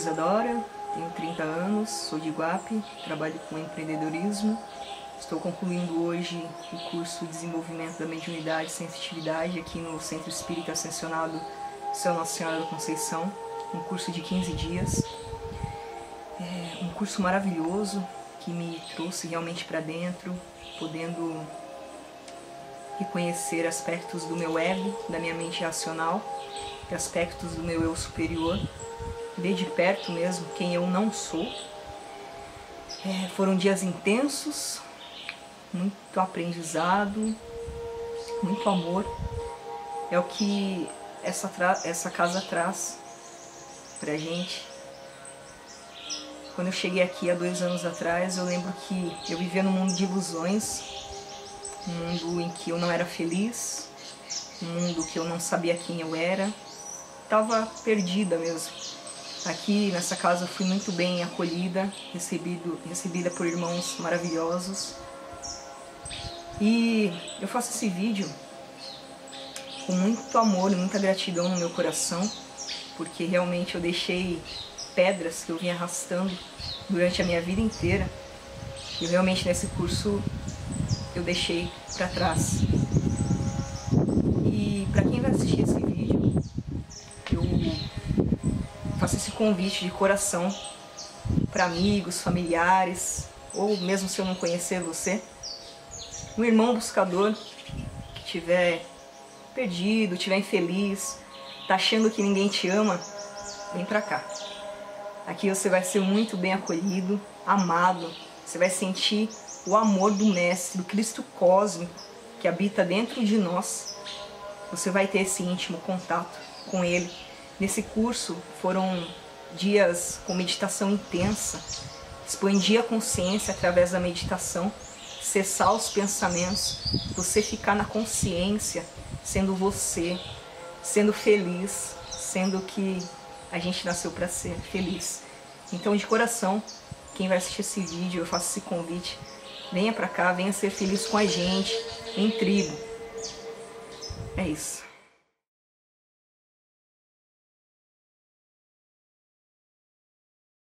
Isadora, tenho 30 anos, sou de Iguape, trabalho com empreendedorismo. Estou concluindo hoje o curso de Desenvolvimento da Mediunidade e Sensitividade aqui no Centro Espírita Ascensionado Seu Nossa Senhora da Conceição, um curso de 15 dias. É um curso maravilhoso que me trouxe realmente para dentro, podendo reconhecer aspectos do meu ego, da minha mente racional, e aspectos do meu eu superior, ver de perto mesmo quem eu não sou. Foram dias intensos, muito aprendizado, muito amor. É o que essa casa traz pra gente. Quando eu cheguei aqui há 2 anos atrás, eu lembro que eu vivia num mundo de ilusões, um mundo em que eu não era feliz, um mundo que eu não sabia quem eu era. Estava perdida mesmo. Aqui nessa casa eu fui muito bem acolhida, recebida por irmãos maravilhosos. E eu faço esse vídeo com muito amor e muita gratidão no meu coração, porque realmente eu deixei pedras que eu vim arrastando durante a minha vida inteira. E realmente nesse curso eu deixei para trás. E para quem vai assistir esse vídeo, eu faço esse convite de coração para amigos, familiares, ou mesmo se eu não conhecer você, um irmão buscador que estiver perdido, estiver infeliz, tá achando que ninguém te ama, vem pra cá. Aqui você vai ser muito bem acolhido, amado, você vai sentir o amor do Mestre, do Cristo cósmico que habita dentro de nós. Você vai ter esse íntimo contato com Ele. Nesse curso foram dias com meditação intensa, expandir a consciência através da meditação, cessar os pensamentos, você ficar na consciência, sendo você, sendo feliz, sendo que a gente nasceu para ser feliz. Então, de coração, quem vai assistir esse vídeo, eu faço esse convite, venha para cá, venha ser feliz com a gente, em tribo. É isso.